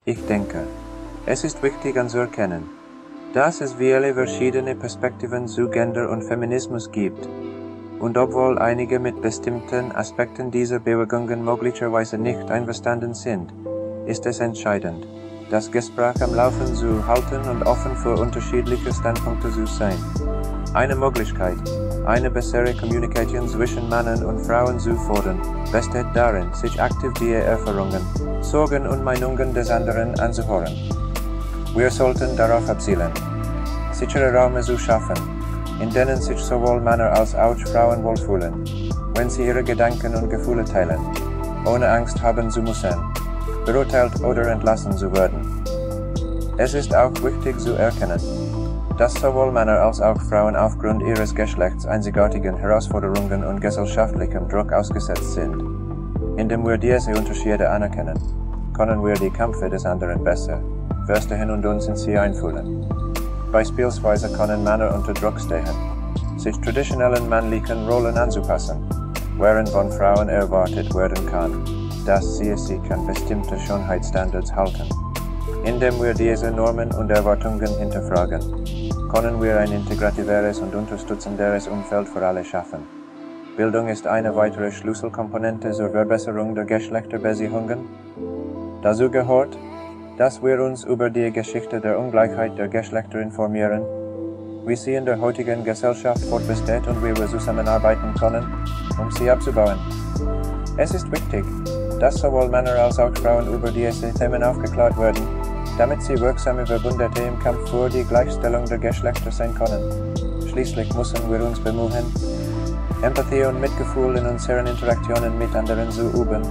Ich denke, es ist wichtig anzuerkennen, dass es viele verschiedene Perspektiven zu Gender und Feminismus gibt. Und obwohl einige mit bestimmten Aspekten dieser Bewegungen möglicherweise nicht einverstanden sind, ist es entscheidend, das Gespräch am Laufen zu halten und offen für unterschiedliche Standpunkte zu sein. Eine Möglichkeit, eine bessere Kommunikation zwischen Männern und Frauen zu fördern, besteht darin, sich aktiv die Erfahrungen, Sorgen und Meinungen des anderen anzuhören. Wir sollten darauf abzielen, sichere Räume zu schaffen, in denen sich sowohl Männer als auch Frauen wohlfühlen, wenn sie ihre Gedanken und Gefühle teilen, ohne Angst haben zu müssen, beurteilt oder entlassen zu werden. Es ist auch wichtig zu erkennen, dass sowohl Männer als auch Frauen aufgrund ihres Geschlechts einzigartigen Herausforderungen und gesellschaftlichem Druck ausgesetzt sind. Indem wir diese Unterschiede anerkennen, können wir die Kämpfe des anderen besser verstehen und uns in sie einfühlen. Beispielsweise können Männer unter Druck stehen, sich traditionellen männlichen Rollen anzupassen, während von Frauen erwartet werden kann, dass sie sich an bestimmte Schönheitsstandards halten. Indem wir diese Normen und Erwartungen hinterfragen, können wir ein integrativeres und unterstützenderes Umfeld für alle schaffen. Bildung ist eine weitere Schlüsselkomponente zur Verbesserung der Geschlechterbeziehungen. Dazu gehört, dass wir uns über die Geschichte der Ungleichheit der Geschlechter informieren, wie sie in der heutigen Gesellschaft fortbesteht und wie wir zusammenarbeiten können, um sie abzubauen. Es ist wichtig, dass sowohl Männer als auch Frauen über diese Themen aufgeklärt werden, damit sie wirksame Verbündete im Kampf für die Gleichstellung der Geschlechter sein können. Schließlich müssen wir uns bemühen, Empathie und Mitgefühl in unseren Interaktionen mit anderen zu üben.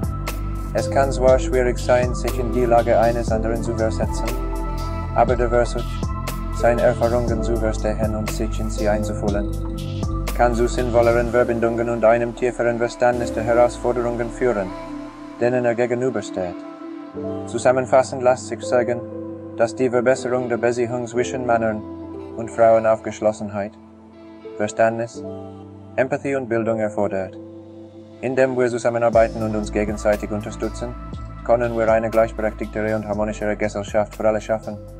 Es kann zwar schwierig sein, sich in die Lage eines anderen zu versetzen, aber der Versuch, seine Erfahrungen zu verstehen und sich in sie einzufühlen, kann zu sinnvolleren Verbindungen und einem tieferen Verständnis der Herausforderungen führen, denen er gegenübersteht. Zusammenfassend lässt sich sagen, dass die Verbesserung der Beziehung zwischen Männern und Frauen auf Geschlossenheit, Verständnis, Empathie und Bildung erfordert. Indem wir zusammenarbeiten und uns gegenseitig unterstützen, können wir eine gleichberechtigtere und harmonischere Gesellschaft für alle schaffen.